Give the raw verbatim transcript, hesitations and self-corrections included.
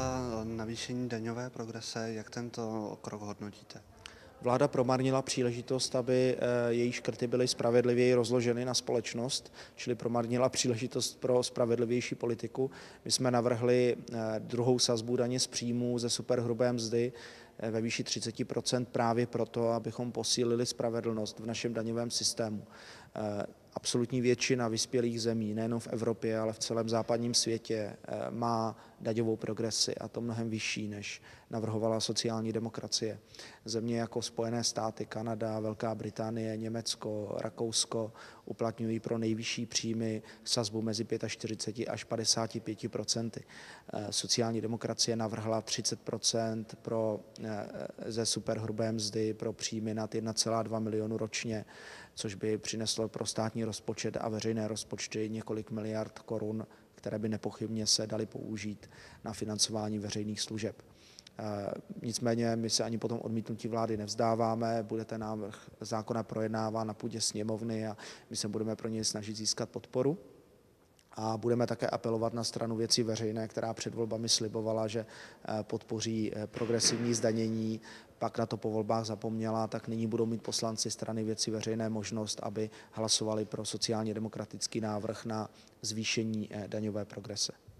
za navýšení daňové progrese. Jak tento krok hodnotíte? Vláda promarnila příležitost, aby její škrty byly spravedlivěji rozloženy na společnost, čili promarnila příležitost pro spravedlivější politiku. My jsme navrhli druhou sazbu daně z příjmů ze superhrubé mzdy ve výši třicet procent právě proto, abychom posílili spravedlnost v našem daňovém systému. Absolutní většina vyspělých zemí, nejen v Evropě, ale v celém západním světě, má daňovou progresi, a to mnohem vyšší, než navrhovala sociální demokracie. Země jako Spojené státy, Kanada, Velká Británie, Německo, Rakousko uplatňují pro nejvyšší příjmy sazbu mezi čtyřicet pět až padesát pět procenty. Sociální demokracie navrhla třicet procent pro, ze superhrubé mzdy pro příjmy nad jedna celá dva milionu ročně, což by přineslo pro státní rozpočet a veřejné rozpočty několik miliard korun, které by nepochybně se daly použít na financování veřejných služeb. Nicméně my se ani po tom odmítnutí vlády nevzdáváme, bude ten návrh zákona projednáván na půdě sněmovny a my se budeme pro něj snažit získat podporu. A budeme také apelovat na stranu Věcí veřejné, která před volbami slibovala, že podpoří progresivní zdanění, pak na to po volbách zapomněla, tak nyní budou mít poslanci strany Věcí veřejné možnost, aby hlasovali pro sociálně demokratický návrh na zvýšení daňové progrese.